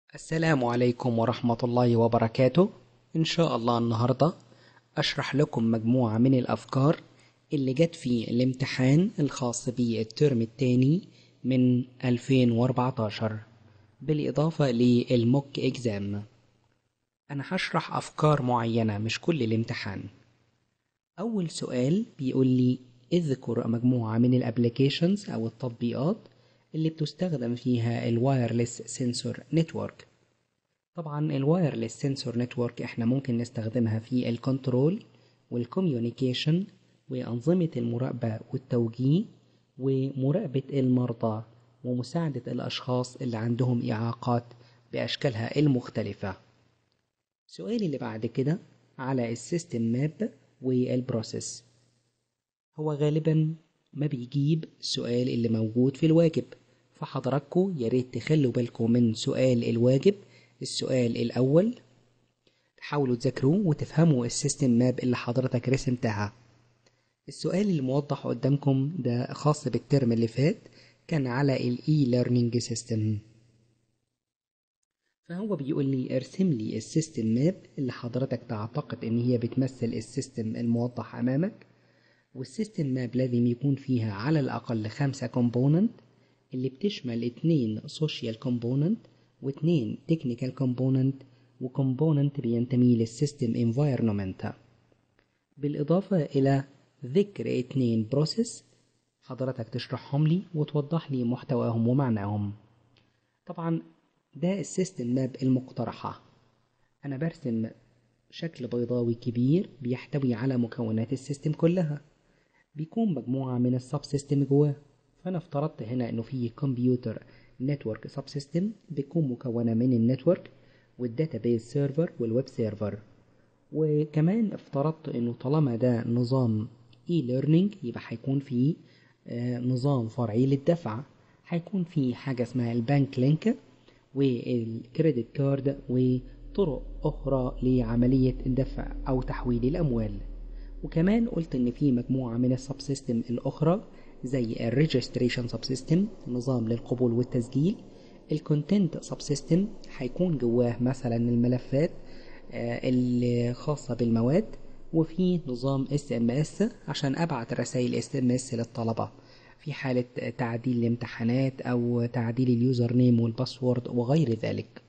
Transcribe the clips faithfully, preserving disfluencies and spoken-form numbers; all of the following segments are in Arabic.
السلام عليكم ورحمة الله وبركاته. إن شاء الله النهاردة أشرح لكم مجموعة من الأفكار اللي جت في الامتحان الخاص بالترم الثاني من ألفين وأربعتاشر بالإضافة للموك إكزام. أنا هشرح أفكار معينة مش كل الامتحان. أول سؤال بيقول لي اذكر مجموعة من الابليكيشنز أو التطبيقات اللي بتستخدم فيها الوايرلس سنسور نتورك. طبعا الوايرلس سنسور نتورك احنا ممكن نستخدمها في الكنترول والكوميونيكيشن وأنظمة المراقبة والتوجيه ومراقبة المرضى ومساعدة الأشخاص اللي عندهم إعاقات بأشكالها المختلفة. سؤالي اللي بعد كده على السيستم ماب والبروسيس. هو غالبا ما بيجيب السؤال اللي موجود في الواجب، فحضراتكم ياريت تخلوا بالكم من سؤال الواجب. السؤال الأول تحاولوا تذاكروه وتفهموا السيستم ماب اللي حضرتك رسمتها. السؤال اللي موضح قدامكم ده خاص بالترم اللي فات، كان على الاي ليرنينج سيستم. فهو بيقول لي ارسم لي السيستم ماب اللي حضرتك تعتقد ان هي بتمثل السيستم الموضح امامك، والسيستم ماب لازم يكون فيها على الاقل خمسة كومبوننت اللي بتشمل اتنين سوشيال كومبوننت واتنين تكنيكال كومبوننت وكومبوننت بينتمي للسيستم انفايرمنت، بالاضافة الى ذكر اتنين بروسيس حضرتك تشرحهم لي وتوضح لي محتواهم ومعناهم. طبعا ده السيستم ماب المقترحة. انا برسم شكل بيضاوي كبير بيحتوي على مكونات السيستم كلها، بيكون مجموعة من السب سيستم جواه. فانا افترضت هنا انه في كمبيوتر نتورك سب سيستم بيكون مكونة من النتورك والداتابيز سيرفر والويب سيرفر، وكمان افترضت انه طالما ده نظام اي ليرنينج يبقى هيكون فيه آه نظام فرعي للدفع، هيكون فيه حاجة اسمها البنك لينك والكريدت كارد وطرق اخرى لعملية الدفع او تحويل الاموال. وكمان قلت ان في مجموعة من السب سيستم الاخرى زي الريجستريشن سب سيستم نظام للقبول والتسجيل، الكونتنت سب سيستم هيكون جواه مثلا الملفات الخاصة بالمواد، وفي نظام اس ام اس عشان ابعت رسائل اس ام اس للطلبة في حالة تعديل الامتحانات او تعديل اليوزر نيم والباسورد وغير ذلك.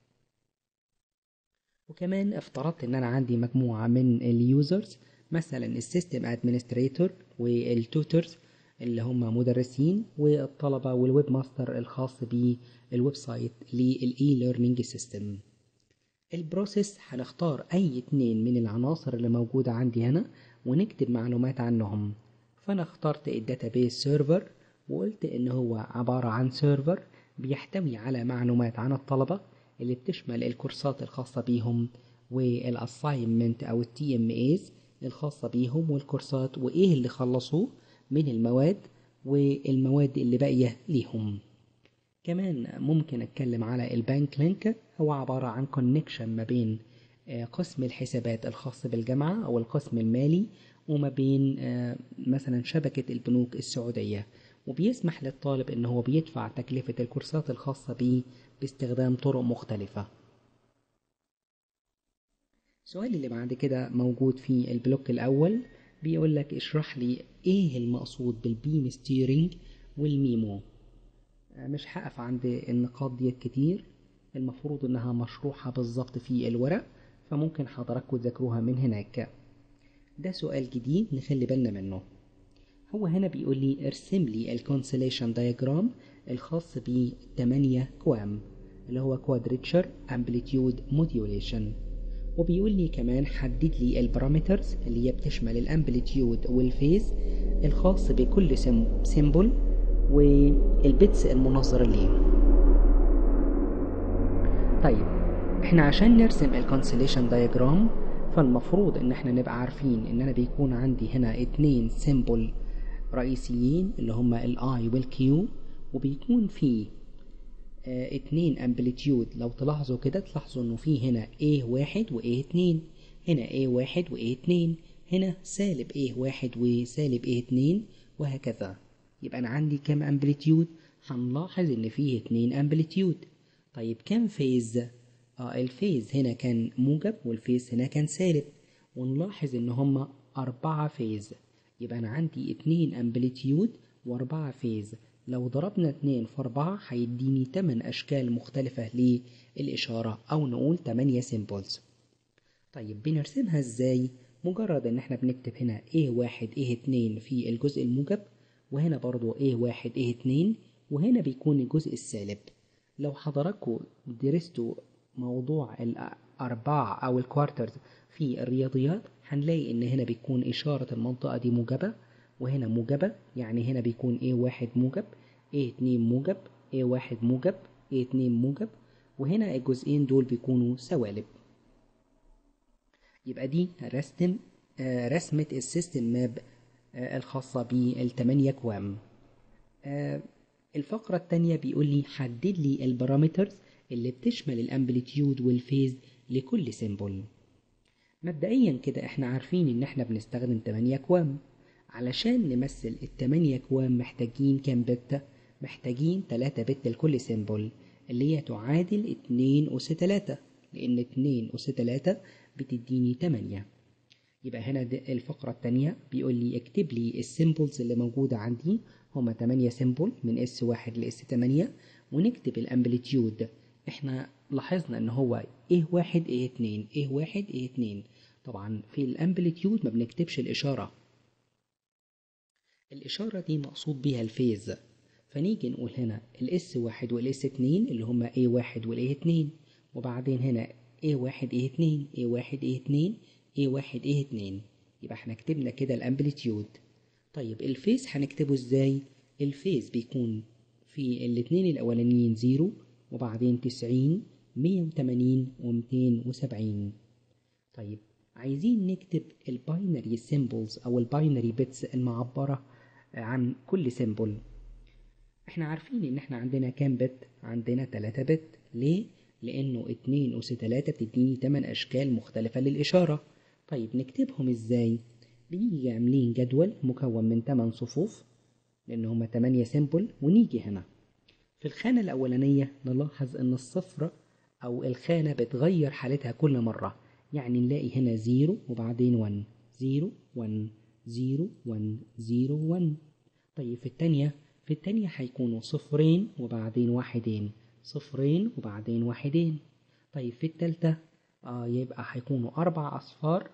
وكمان افترضت ان انا عندي مجموعة من اليوزرز مثلا السيستم ادمنستريتور والتوترز اللي هم مدرسين والطلبة والويب ماستر الخاص بالويب سايت للاي ليرنينج سيستم. البروسيس هنختار اي اتنين من العناصر اللي موجودة عندي هنا ونكتب معلومات عنهم. فانا اخترت الداتابيز سيرفر وقلت ان هو عبارة عن سيرفر بيحتوي على معلومات عن الطلبة اللي بتشمل الكورسات الخاصة بيهم والاساينمنت او التي ام ايز الخاصة بيهم والكورسات وايه اللي خلصوه من المواد والمواد اللي باقية ليهم. كمان ممكن اتكلم على البنك لينك، هو عبارة عن كونكشن ما بين قسم الحسابات الخاص بالجامعة او القسم المالي وما بين مثلا شبكة البنوك السعودية، وبيسمح للطالب ان هو بيدفع تكلفة الكورسات الخاصة بيه باستخدام طرق مختلفة. السؤال اللي بعد كده موجود في البلوك الاول بيقول لك اشرح لي ايه المقصود بالبيم ستيرنج والميمو. مش هقف عند النقاط ديت كتير، المفروض انها مشروحة بالظبط في الورق، فممكن حضراتكم تذاكروها من هناك. ده سؤال جديد نخلي بالنا منه. هو هنا بيقول لي ارسم لي الكونسليشن دايجرام الخاص بالتمانية كوام اللي هو كوادريتشر امبليتيود موديوليشن، وبيقول لي كمان حدد لي البارامترز اللي هي بتشمل الامبليتيود والفيز الخاص بكل سيمبل والبيتس المناظرة ليه. طيب احنا عشان نرسم الكونسليشن دايجرام فالمفروض ان احنا نبقى عارفين ان انا بيكون عندي هنا اتنين سيمبل رئيسيين اللي هما الاي والكيو، وبيكون في اه اتنين امبليتيود. لو تلاحظوا كده تلاحظوا انه في هنا إيه واحد و إيه اتنين، هنا إيه واحد و إيه اتنين، هنا سالب إيه واحد وسالب إيه اتنين وهكذا. يبقى انا عندي كام امبليتيود؟ هنلاحظ ان فيه اتنين امبليتيود. طيب كام فيز؟ آه الفيز هنا كان موجب والفيز هنا كان سالب، ونلاحظ ان هما أربعة فيز، يبقى أنا عندي اتنين أمبليتيود وأربعة فيز. لو ضربنا اتنين في أربعة هيديني تمن أشكال مختلفة للإشارة، أو نقول تمانية سيمبلز. طيب بنرسمها ازاي؟ مجرد ان احنا بنكتب هنا إيه واحد إيه اتنين في الجزء الموجب، وهنا برضو إيه واحد إيه اتنين، وهنا بيكون الجزء السالب. لو حضراتكم درستوا موضوع الأرباع أو الكوارترز في الرياضيات هنلاقي إن هنا بيكون إشارة المنطقة دي موجبة وهنا موجبة، يعني هنا بيكون إيه واحد موجب، إيه اتنين موجب، إيه واحد موجب، إيه اتنين موجب، وهنا الجزئين دول بيكونوا سوالب. يبقى دي رسم آه رسمة السيستم ماب آه الخاصة بالتمانية كوام. آه الفقرة التانية بيقول لي حدد لي البارامترز اللي بتشمل الامبليتيود والفيز لكل سيمبل. مبدئيا كده احنا عارفين ان احنا بنستخدم تمانية كوام. علشان نمثل التمانية كوام محتاجين كام بت؟ محتاجين تلاتة بت لكل سيمبل، اللي هي تعادل اتنين أس تلاتة، لأن اتنين أس تلاتة بتديني تمانية. يبقى هنا الفقرة التانية بيقول لي اكتب لي السيمبلز اللي موجودة عندي، هما تمانية سيمبل من اس واحد ل اس تمانية، ونكتب الامبليتيود. احنا لاحظنا ان هو ايه واحد ايه اتنين ايه واحد ايه اتنين. طبعا في الامبليتيود ما بنكتبش الاشارة، الاشارة دي مقصود بيها الفيز. فنيجي نقول هنا الاس واحد والاس اتنين اللي هما ايه واحد والايه اتنين، وبعدين هنا ايه واحد ايه اتنين ايه واحد ايه اتنين ايه واحد ايه اتنين. يبقى احنا كتبنا كده الامبليتيود. طيب الفيز هنكتبه ازاي؟ الفيز بيكون في الاتنين الاولانيين زيرو، وبعدين تسعين، مية وتمانين، ومتين وسبعين. طيب عايزين نكتب الباينري سيمبلز او الباينري بيتس المعبرة عن كل سيمبل. احنا عارفين ان احنا عندنا كام بت؟ عندنا تلاتة بت. ليه؟ لانه اتنين أس تلاتة بتديني تمن اشكال مختلفة للاشارة. طيب نكتبهم ازاي؟ بنيجي عاملين جدول مكون من تمن صفوف لان هما تمانية سيمبل، ونيجي هنا في الخانة الاولانية نلاحظ ان الصفر او الخانة بتغير حالتها كل مرة، يعني نلاقي هنا زيرو وبعدين ون، زيرو ون، زيرو ون، زيرو ون. طيب في التانية في التانية هيكونوا صفرين وبعدين واحدين، صفرين وبعدين واحدين. طيب في التالتة آه يبقى هيكونوا أربع أصفار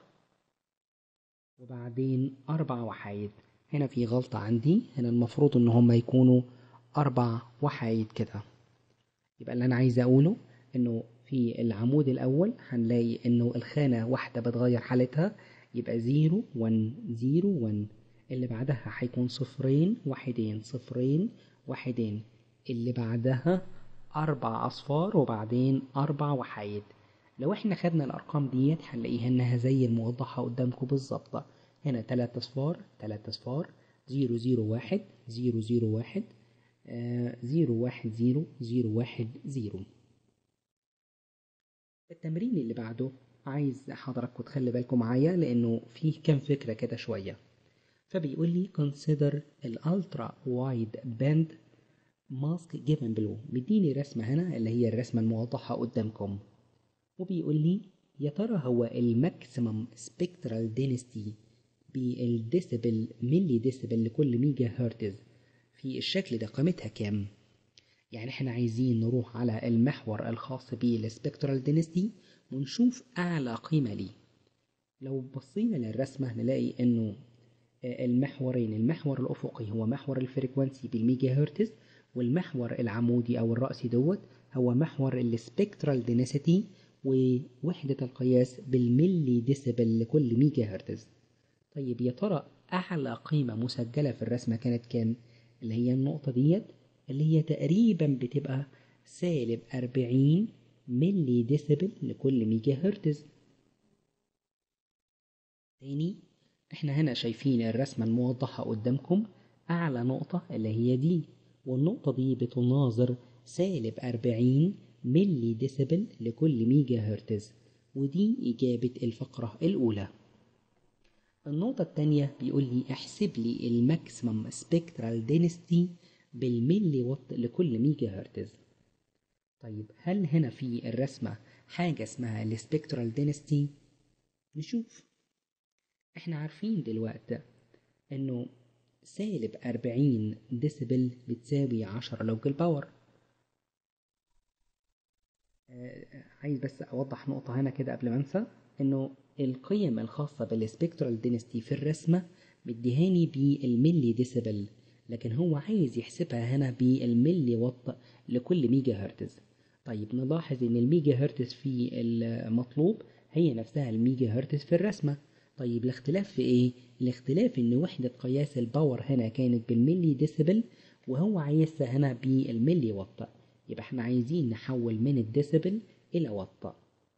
وبعدين أربع وحايد. هنا في غلطة عندي، هنا المفروض إن هما يكونوا أربع وحايد كده. يبقى اللي أنا عايز أقوله إنه في العمود الأول هنلاقي إنه الخانة واحدة بتغير حالتها، يبقى زيرو ون زيرو ون. اللي بعدها هيكون صفرين واحدين صفرين واحدين. اللي بعدها أربع أصفار وبعدين أربع وحايد. لو احنا خدنا الأرقام ديت هنلاقيها إنها زي الموضحة قدامكم بالظبط. هنا تلات أصفار تلات أصفار، زيرو زيرو واحد زيرو زيرو واحد، آه زيرو واحد زيرو زيرو واحد زيرو. التمرين اللي بعده عايز حضراتكم تخلي بالكم معايا لأنه فيه كام فكرة كده شوية. فبيقول لي consider الالترا وايد باند ماسك given below. مديني رسمة هنا اللي هي الرسمة الموضحة قدامكم، وبيقول لي يا ترى هو الماكسيمم سبيكترال دينستي بالديسيبل ملي ديسيبل لكل ميجا هرتز في الشكل ده قيمتها كام؟ يعني احنا عايزين نروح على المحور الخاص بالسبيكترال دينستي ونشوف اعلى قيمة ليه. لو بصينا للرسمة نلاقي انه المحورين، المحور الأفقي هو محور الفريكوانسي بالميجا هرتز، والمحور العمودي أو الرأسي دوت هو محور السبيكترال دينسيتي، ووحدة القياس بالملي ديسيبل لكل ميجا هرتز. طيب يا ترى أعلى قيمة مسجلة في الرسمة كانت كام؟ اللي هي النقطة ديت اللي هي تقريبا بتبقى سالب أربعين ملي ديسيبل لكل ميجا هرتز. تاني احنا هنا شايفين الرسمة الموضحة قدامكم، أعلى نقطة اللي هي دي، والنقطة دي بتناظر سالب أربعين ملي ديسيبل لكل ميجا هرتز، ودي إجابة الفقرة الأولى. النقطة التانية بيقول لي احسب لي الماكسيمم سبيكترال دينستي بالملي وات لكل ميجا هرتز. طيب هل هنا في الرسمة حاجة اسمها السبكترال دينستي؟ نشوف. احنا عارفين دلوقتي انه سالب أربعين ديسيبل بتساوي عشرة لوج الباور. آه عايز بس اوضح نقطة هنا كده قبل ما انسى، انه القيم الخاصة بالسبكترال دينستي في الرسمة مديهاني بالملي ديسيبل، لكن هو عايز يحسبها هنا بالملي وات لكل ميجا هرتز. طيب نلاحظ ان الميجا هرتز في المطلوب هي نفسها الميجا هرتز في الرسمة. طيب الاختلاف في ايه؟ الاختلاف ان وحدة قياس الباور هنا كانت بالملي ديسيبل، وهو عايزها هنا بالملي وات. يبقى احنا عايزين نحول من الديسيبل الى وات.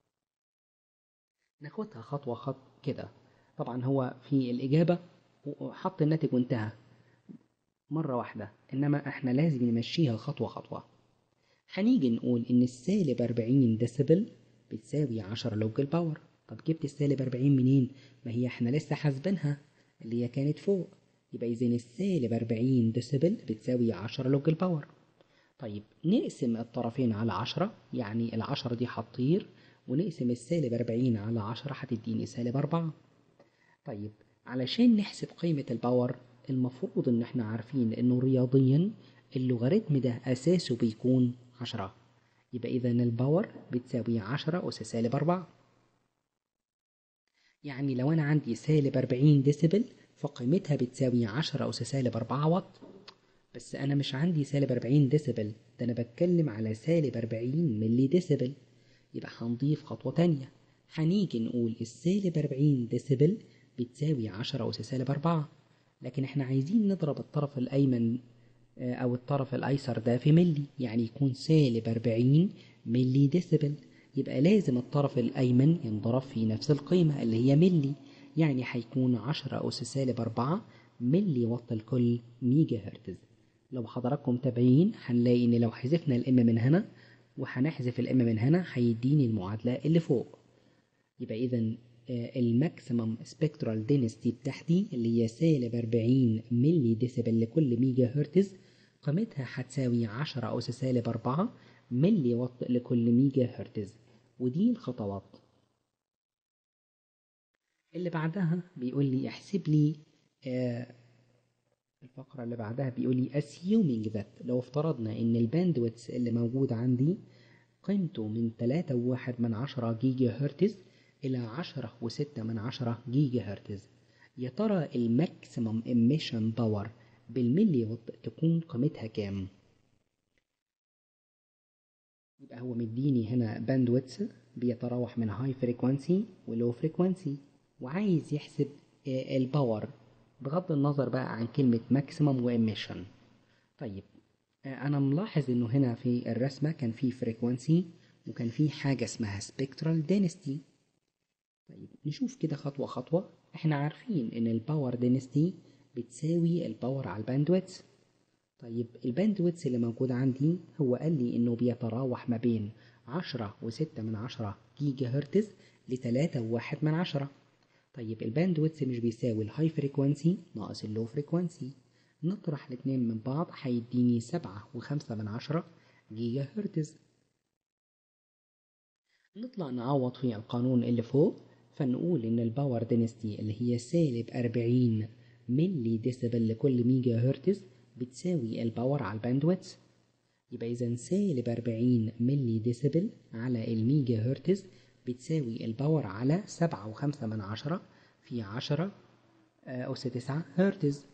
ناخدها خطوة خطوة كده. طبعا هو في الإجابة حط الناتج وانتهى مرة واحدة، إنما احنا لازم نمشيها خطوة خطوة. هنيجي نقول إن السالب أربعين ديسيبل بتساوي عشرة لوج الباور. طب جبت السالب أربعين منين؟ ما هي احنا لسه حاسبينها اللي هي كانت فوق. يبقى إذن السالب أربعين ديسيبل بتساوي عشرة لوج الباور. طيب نقسم الطرفين على عشرة، يعني العشرة دي هتطير، ونقسم السالب أربعين على عشرة هتديني سالب أربعة. طيب علشان نحسب قيمة الباور المفروض ان احنا عارفين انه رياضيا اللوغاريتم ده اساسه بيكون عشرة. يبقى اذا الباور بتساوي عشرة اس سالب أربعة. يعني لو انا عندي سالب أربعين ديسيبل فقيمتها بتساوي عشرة اس سالب أربعة واط. بس انا مش عندي سالب أربعين ديسيبل، ده انا بتكلم على سالب أربعين ملي ديسيبل. يبقى هنضيف خطوة تانية، هنيجي نقول السالب أربعين ديسيبل بتساوي عشرة أس سالب أربعة، لكن احنا عايزين نضرب الطرف الأيمن أو الطرف الأيسر ده في ملي، يعني يكون سالب أربعين ملي ديسيبل. يبقى لازم الطرف الأيمن ينضرب في نفس القيمة اللي هي ملي، يعني هيكون عشرة أس سالب أربعة ملي وات لكل ميجا هرتز. لو حضراتكم متابعين هنلاقي ان لو حذفنا الام من هنا وهنحذف الام من هنا هيديني المعادلة اللي فوق. يبقى اذا الماكسيمم سبكترال دينستي بتاعتي اللي هي سالب أربعين ملي ديسيبل لكل ميجا هرتز قيمتها هتساوي عشرة أس سالب أربعة ملي وات لكل ميجا هرتز. ودي الخطوات. اللي بعدها بيقول لي احسب لي آه الفقرة اللي بعدها بيقول لي assuming that لو افترضنا ان الباندويتس اللي موجود عندي قيمته من تلاتة وواحد من عشرة جيجا هرتز إلى عشرة وستة من عشرة جيجا هرتز، يا ترى الماكسيمم إميشن باور بالملي وات تكون قيمتها كام؟ يبقى هو مديني هنا باندويتس بيتراوح من هاي فريكوانسي ولو فريكوانسي، وعايز يحسب الباور بغض النظر بقى عن كلمة ماكسيمم وإميشن. طيب انا ملاحظ انه هنا في الرسمة كان في فريكوانسي وكان في حاجة اسمها سبكترال دينستي. طيب نشوف كده خطوة خطوة. احنا عارفين ان الباور دينستي بتساوي الباور على الباندويتس. طيب الباندويتس اللي موجود عندي هو قال لي انه بيتراوح ما بين عشرة وستة من عشرة جيجا هرتز لتلاتة وواحد من عشرة. طيب الباندويتس مش بيساوي الهاي فريكوانسي ناقص اللو فريكوانسي، نطرح الاتنين من بعض هيديني سبعة وخمسة من عشرة جيجا هرتز. نطلع نعوض في القانون اللي فوق، فنقول ان الباور دينستي اللي هي سالب أربعين ملي ديسيبل لكل ميجا هرتز بتساوي الباور على الباندويتس. يبقى اذا سالب أربعين ملي ديسيبل على الميجا هرتز بتساوي الباور على سبعة وخمسة من عشرة في عشرة أس تسعة هرتز.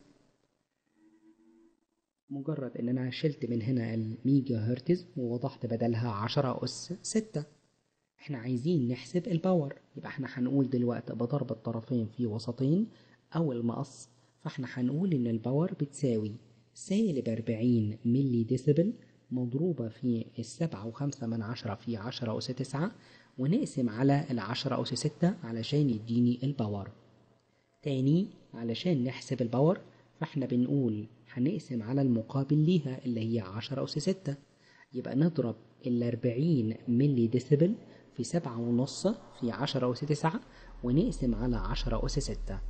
مجرد ان انا شلت من هنا الميجا هرتز ووضحت بدلها عشرة أس ستة. احنا عايزين نحسب الباور، يبقى احنا هنقول دلوقتي بضرب الطرفين في وسطين او المقص، فاحنا هنقول ان الباور بتساوي سالب أربعين ملي ديسيبل مضروبة في السبعة وخمسة من عشرة في عشرة أس تسعة، ونقسم على العشرة أس ستة علشان يديني الباور. تاني علشان نحسب الباور فاحنا بنقول هنقسم على المقابل ليها اللي هي عشرة أس ستة، يبقى نضرب الأربعين ملي ديسيبل في سبعة ونص في عشرة أس تسعة ونقسم على عشرة أس ستة.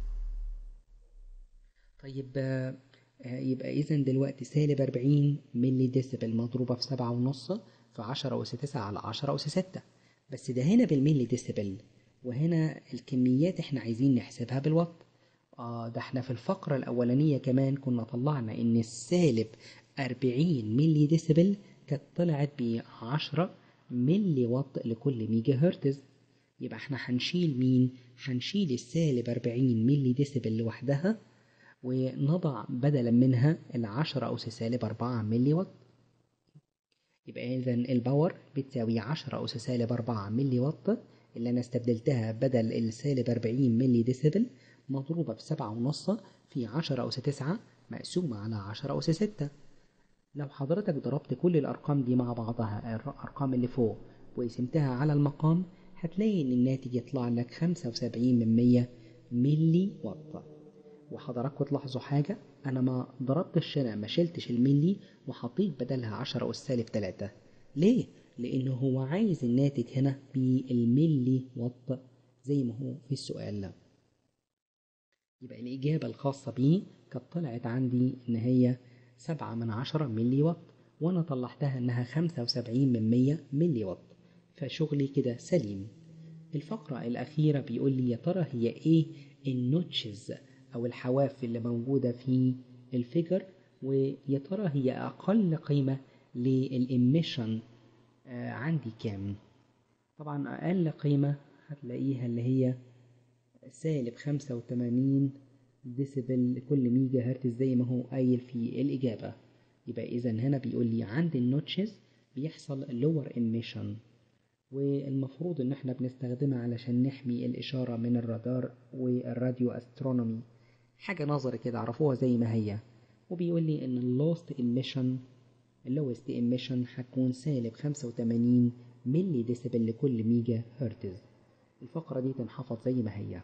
طيب يبقى إذن دلوقتي سالب أربعين ملي ديسيبل مضروبة في سبعة ونص في عشرة أس تسعة على عشرة أس ستة، بس ده هنا بالملي ديسيبل، وهنا الكميات احنا عايزين نحسبها بالوات. آه ده احنا في الفقرة الأولانية كمان كنا طلعنا إن السالب أربعين ملي ديسيبل كانت طلعت بعشرة ملي واط لكل ميجا هرتز. يبقى احنا هنشيل مين؟ هنشيل السالب أربعين ملي ديسيبل لوحدها، ونضع بدلا منها العشرة أس سالب أربعة ملي واط. يبقى إذا الباور بتساوي عشرة أس سالب أربعة ملي واط اللي أنا استبدلتها بدل السالب أربعين ملي ديسيبل، مضروبة بسبعة ونص في عشرة أس تسعة مقسومة على عشرة أس ستة. لو حضرتك ضربت كل الأرقام دي مع بعضها، الأرقام اللي فوق، وقسمتها على المقام، هتلاقي إن الناتج يطلع لك خمسة وسبعين من مية ملي واط. وحضراتكم تلاحظوا حاجة، أنا ما ضربتش هنا، ما شلتش الملي وحطيت بدلها عشرة أس سالب تلاتة. ليه؟ لأنه هو عايز الناتج هنا بالملي واط زي ما هو في السؤال ده. يبقى الإجابة الخاصة بيه كانت طلعت عندي إن هي سبعة من عشرة ملي واط، وأنا طلعتها إنها خمسة وسبعين من مية ملي واط، فشغلي كده سليم. الفقرة الأخيرة بيقول لي يا ترى هي إيه النوتشز أو الحواف اللي موجودة في الفيجر، ويا ترى هي أقل قيمة للإميشن آه عندي كام؟ طبعا أقل قيمة هتلاقيها اللي هي سالب خمسة وتمانين ديسيبل لكل ميجا هرتز زي ما هو قايل في الإجابة. يبقى إذا هنا بيقول لي عند النوتشز بيحصل lower emission، والمفروض إن احنا بنستخدمها علشان نحمي الإشارة من الرادار والراديو أسترونومي، حاجة نظري كده عرفوها زي ما هي. وبيقول لي إن اللوست emission اللوست emission هتكون سالب خمسة وتمانين ملي ديسيبل لكل ميجا هرتز. الفقرة دي تنحفظ زي ما هي.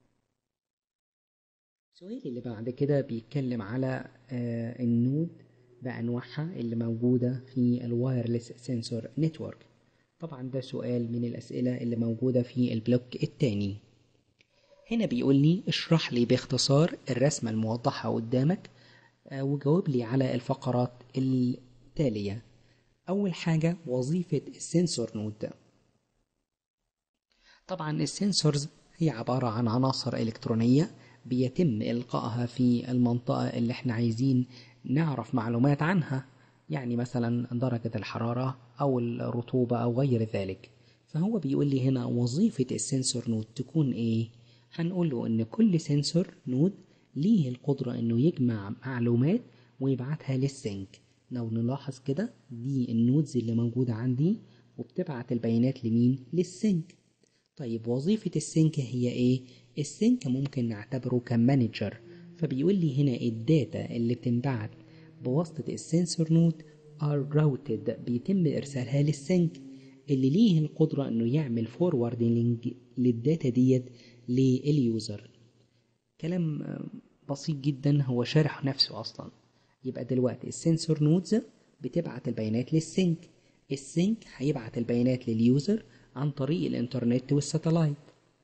السؤال اللي بعد كده بيتكلم على آه النود بأنواعها اللي موجودة في الوايرلس سنسور نتورك. طبعا ده سؤال من الأسئلة اللي موجودة في البلوك الثاني. هنا بيقول لي اشرح لي باختصار الرسمة الموضحة قدامك آه وجاوب لي على الفقرات التالية. أول حاجة وظيفة السنسور نود. طبعا السنسورز هي عبارة عن عناصر إلكترونية بيتم إلقائها في المنطقة اللي احنا عايزين نعرف معلومات عنها، يعني مثلا درجة الحرارة أو الرطوبة أو غير ذلك. فهو بيقول لي هنا وظيفة السنسور نود تكون إيه؟ هنقول له إن كل سنسور نود ليه القدرة إنه يجمع معلومات ويبعتها للسنك. لو نلاحظ كده دي النودز اللي موجودة عندي وبتبعت البيانات لمين؟ للسنك. طيب وظيفة السنك هي ايه؟ السنك ممكن نعتبره كمانجر، فبيقول لي هنا الداتا اللي بتنبعت بواسطة السنسور نود are routed بيتم ارسالها للسنك اللي ليه القدرة انه يعمل فوروردنج للداتا ديت لليوزر. كلام بسيط جدا، هو شارح نفسه اصلا. يبقى دلوقتي السنسور نودز بتبعت البيانات للسنك، السنك هيبعت البيانات لليوزر عن طريق الانترنت والساتلايت.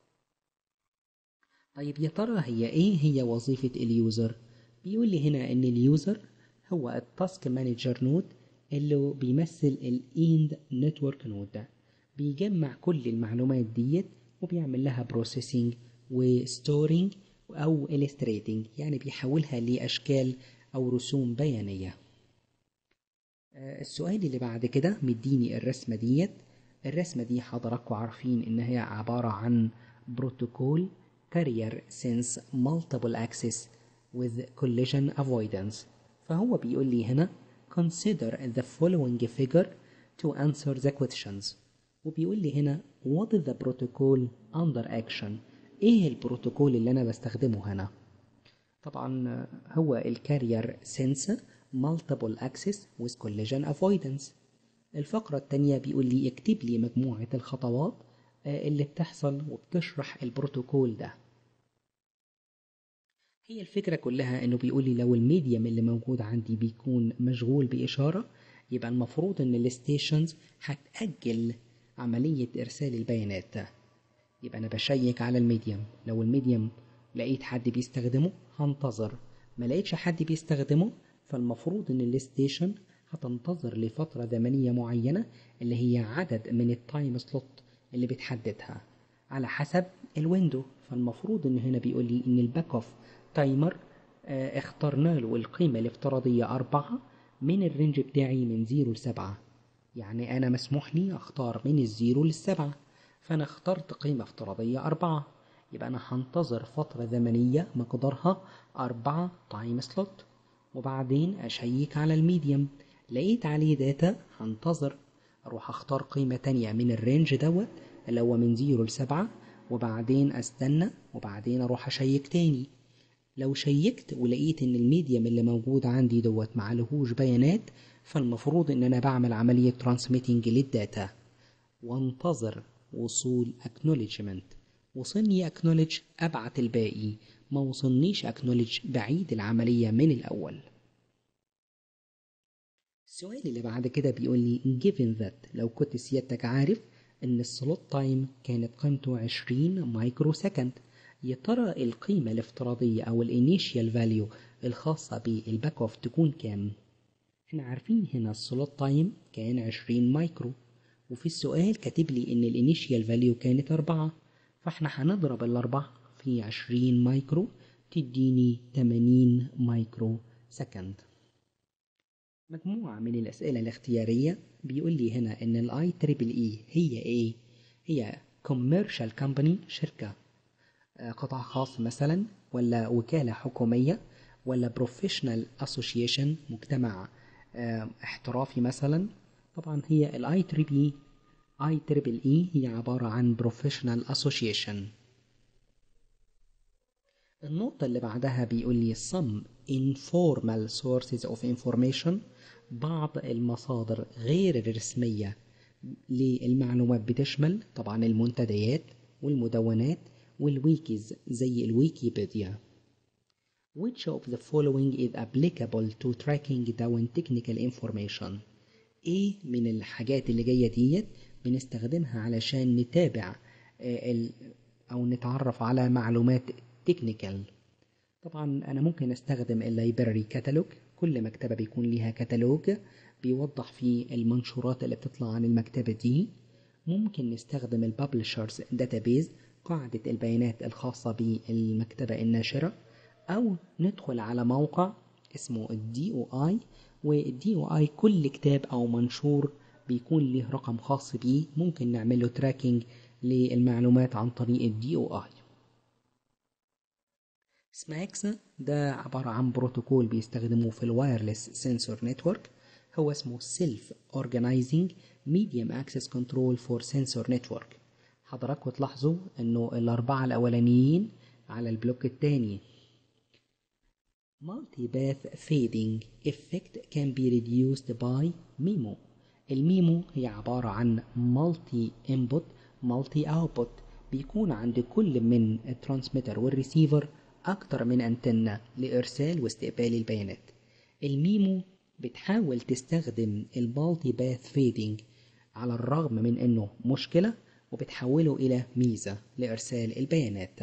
طيب يا ترى هي ايه هي وظيفة اليوزر؟ بيقول لي هنا ان اليوزر هو التاسك مانجر نود اللي بيمثل الاند نتورك نود، بيجمع كل المعلومات ديت وبيعمل لها بروسيسنج وستورينج او illustrating، يعني بيحولها لاشكال او رسوم بيانية. السؤال اللي بعد كده مديني الرسمة ديت. الرسمة دي حضراتكم عارفين إن هي عبارة عن بروتوكول carrier sense multiple access with collision avoidance. فهو بيقول لي هنا consider the following figure to answer the questions. وبيقول لي هنا what is the protocol under action؟ إيه البروتوكول اللي أنا بستخدمه هنا؟ طبعا هو الكارير سنس multiple access with collision avoidance. الفقرة التانية بيقول لي اكتب لي مجموعة الخطوات اللي بتحصل وبتشرح البروتوكول ده. هي الفكرة كلها انه بيقول لي لو الميديم اللي موجود عندي بيكون مشغول بإشارة، يبقى المفروض ان الستيشنز هتأجل عملية ارسال البيانات. يبقى انا بشيك على الميديم، لو الميديم لقيت حد بيستخدمه هنتظر، ما لقيتش حد بيستخدمه فالمفروض ان الستيشن هتنتظر لفترة زمنية معينة اللي هي عدد من التايم سلوت اللي بتحددها على حسب الويندو. فالمفروض ان هنا بيقول لي ان الباك اوف تايمر اه اخترنا له القيمة الافتراضية أربعة من الرينج بتاعي من زيرو لسبعة. يعني أنا مسموح لي أختار من الزيرو للسبعة، فأنا اخترت قيمة افتراضية أربعة، يبقى أنا هنتظر فترة زمنية مقدارها أربعة تايم سلوت، وبعدين أشيك على الميديم، لقيت عليه داتا هنتظر، أروح أختار قيمة تانية من الرينج دوت اللي هو من زيرو لسبعة، وبعدين أستنى، وبعدين أروح أشيك تاني. لو شيكت ولقيت ان الميديم اللي موجود عندي دوت معلهوش بيانات، فالمفروض ان انا بعمل عملية ترانسميتنج للداتا وانتظر وصول acknowledgement. وصلني acknowledge ابعت الباقي، ما وصلنيش acknowledge بعيد العملية من الاول. السؤال اللي بعد كده بيقول لي given that، لو كنت سيادتك عارف ان السلوت تايم كانت قيمته عشرين مايكرو سكند، يا ترى القيمة الافتراضية او الانيشيال فاليو الخاصة بالباك اوف تكون كام؟ احنا عارفين هنا السلوت تايم كان عشرين مايكرو، وفي السؤال كاتب لي ان الانيشيال فاليو كانت أربعة، فاحنا هنضرب الأربعة في عشرين مايكرو تديني تمانين مايكرو سكند. مجموعة من الأسئلة الاختيارية بيقول لي هنا إن ال آي تريبل إي هي إيه؟ هي commercial company، شركة قطاع خاص مثلا، ولا وكالة حكومية، ولا professional association، مجتمع احترافي مثلا. طبعا هي ال آي تريبل إي هي عبارة عن professional association. النقطة اللي بعدها بيقول لي some informal sources of information، بعض المصادر غير الرسمية للمعلومات بتشمل طبعا المنتديات والمدونات والويكيز زي الويكيبيديا. Which of the following is applicable to tracking down technical information؟ ايه من الحاجات اللي جاية ديت بنستخدمها علشان نتابع او نتعرف على معلومات تكنيكال؟ طبعا انا ممكن استخدم اللايبراري كاتالوج، كل مكتبة بيكون ليها كتالوج بيوضح فيه المنشورات اللي بتطلع عن المكتبة دي. ممكن نستخدم البابلشرز داتابيز، قاعدة البيانات الخاصة بالمكتبة الناشرة، او ندخل على موقع اسمه الدي او اي، والدي او اي كل كتاب او منشور بيكون له رقم خاص بيه، ممكن نعمله تراكنج للمعلومات عن طريق الدي او اي. سماكس ده عبارة عن بروتوكول بيستخدموه في الوايرلس سنسور نتورك، هو اسمه Self Organizing Medium Access Control for Sensor Network. حضراتكم تلاحظوا انه الاربعة الاولانيين على البلوك الثاني. Multipath Fading Effect can be reduced by ميمو. الميمو هي عبارة عن Multi Input Multi Output، بيكون عند كل من الترانسميتر والريسيفر أكتر من أنتنة لإرسال واستقبال البيانات. الميمو بتحاول تستخدم المالتي باث فيدنج على الرغم من أنه مشكلة، وبتحوله إلى ميزة لإرسال البيانات.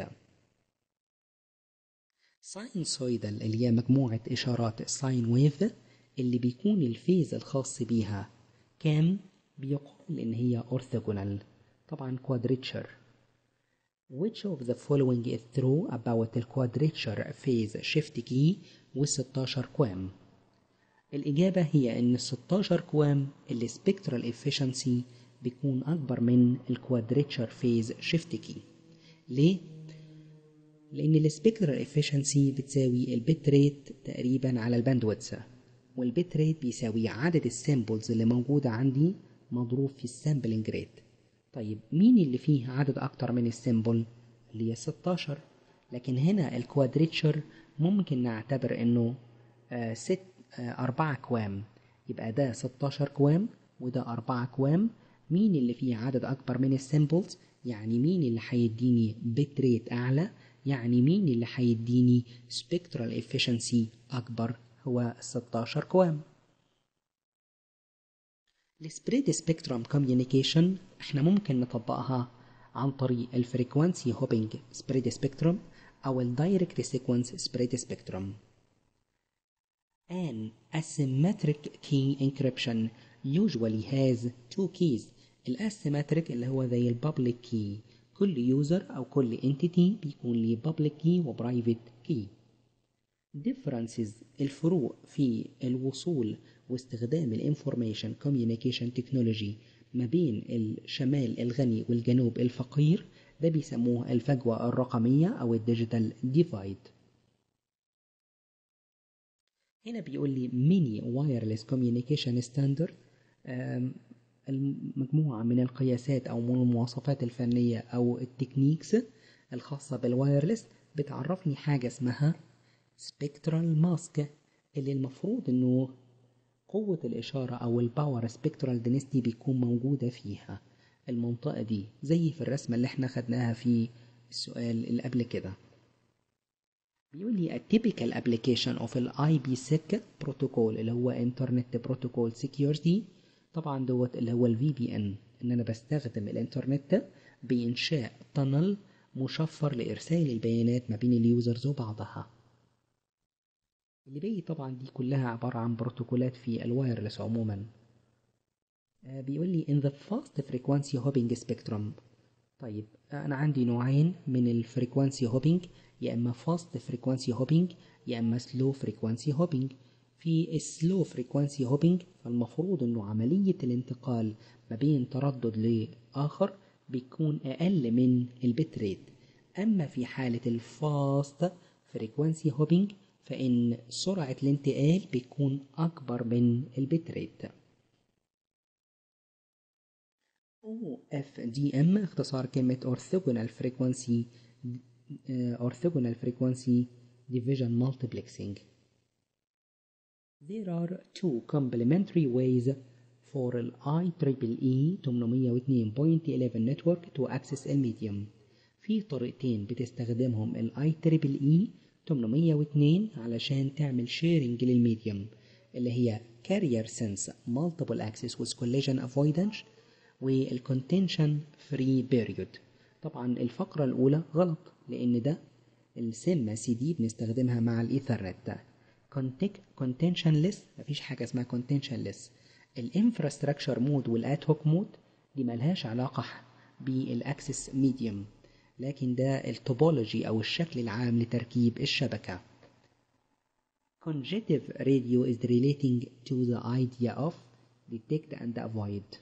ساينسويدال اللي هي مجموعة إشارات ساين ويف اللي بيكون الفيز الخاص بيها كام، بيقول إن هي أورثوغونال، طبعا كوادريتشر. Which of the following is true about the quadrature phase shift key والستاشر كوام؟ الإجابة هي إن الستاشر كوام ال spectral efficiency بيكون أكبر من ال quadrature phase shift key. ليه؟ لأن ال spectral efficiency بتساوي البيت ريت تقريبا على الباندويدث، والبيت ريت بيساوي عدد السامبلز اللي موجودة عندي مضروب في السامبلنج ريت. طيب مين اللي فيه عدد أكتر من السيمبل؟ اللي هي ستاشر. لكن هنا الكوادريتشر ممكن نعتبر إنه آه ست آه أربعة كوام، يبقى ده ستاشر كوام وده أربعة كوام. مين اللي فيه عدد أكبر من السيمبلز؟ يعني مين اللي هيديني بيت ريت أعلى؟ يعني مين اللي هيديني سبيكترال إفشنسي أكبر؟ هو ستاشر كوام. السبريد سبيكترم كوميونيكيشن احنا ممكن نطبقها عن طريق الفريكوانسي هوبينج سبريد سبيكترم او الدايركت سيكونس سبريد سبيكترم. An asymmetric key encryption usually has two keys. الاسيمتريك اللي هو زي البابليك key، كل يوزر أو كل entity بيكون ليه public key و private key. differences الفروق في الوصول واستخدام الانفورميشن communication technology ما بين الشمال الغني والجنوب الفقير، ده بيسموه الفجوة الرقمية أو الديجيتال ديفايد. هنا بيقول لي mini wireless communication standard، المجموعة من القياسات أو من المواصفات الفنية أو التكنيكس الخاصة بالوايرلس بتعرفني حاجة اسمها spectral mask، اللي المفروض إنه قوة الإشارة أو الباور spectral density بيكون موجودة فيها المنطقة دي، زي في الرسمة اللي احنا خدناها في السؤال اللي قبل كده. بيقول لي a typical application of ال آي بي سيك protocol اللي هو Internet Protocol Security، طبعا دوت اللي هو ال في بي إن، إن أنا بستخدم الإنترنت بإنشاء تنل مشفر لإرسال البيانات ما بين اليوزرز وبعضها. اللي باقي طبعا دي كلها عبارة عن بروتوكولات في الوايرلس عموما. آه بيقول لي in the fast frequency hopping spectrum. طيب أنا عندي نوعين من الفريكوانسي هوبينج، يا إما fast frequency hopping يا إما slow frequency hopping. في السلو frequency hopping فالمفروض إنه عملية الانتقال ما بين تردد لآخر بيكون أقل من البت ريت، أما في حالة الفاست frequency hopping فإن سرعة الانتقال بيكون أكبر من البت ريت. أو إف دي إم اختصار كلمة Orthogonal Frequency Orthogonal Frequency Division Multiplexing. There are two complementary ways for ال آي تريبل إي ثمانمية واثنين نقطة واحد واحد network to access a medium. في طريقتين بتستخدمهم ال آي تريبل إي ثمانمية واثنين علشان تعمل sharing للميديوم، اللي هي Carrier Sense Multiple Access with Collision Avoidance وال Contention Free Period. طبعا الفقرة الأولى غلط لأن ده السمة سي دي بنستخدمها مع الإيثرنت. Contentionless مفيش حاجة اسمها Contentionless. الانفراستراكشر مود والاد هوك مود دي ملهاش علاقة بالأكسس ميديوم، لكن ده التوبولوجي أو الشكل العام لتركيب الشبكة. Conjunctive radio is relating to the idea of detect and avoid.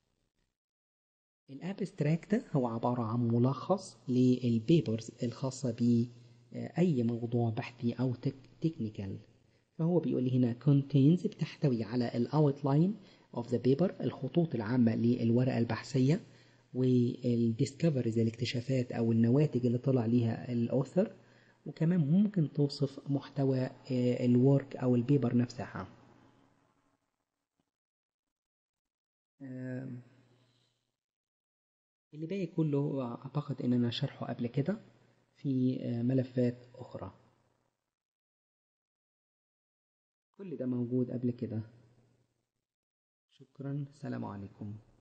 الابستراكت هو عبارة عن ملخص للبيبرز الخاصة بأي موضوع بحثي أو تكنيكال، فهو بيقول هنا contains بتحتوي على ال outline of the paper الخطوط العامة للورقة البحثية، والديسكفريز الاكتشافات أو النواتج اللي طلع ليها الأوثر، وكمان ممكن توصف محتوى الورك أو البيبر نفسها. اللي باقي كله أعتقد إن أنا شرحه قبل كده في ملفات أخرى، كل ده موجود قبل كده. شكرا، سلام عليكم.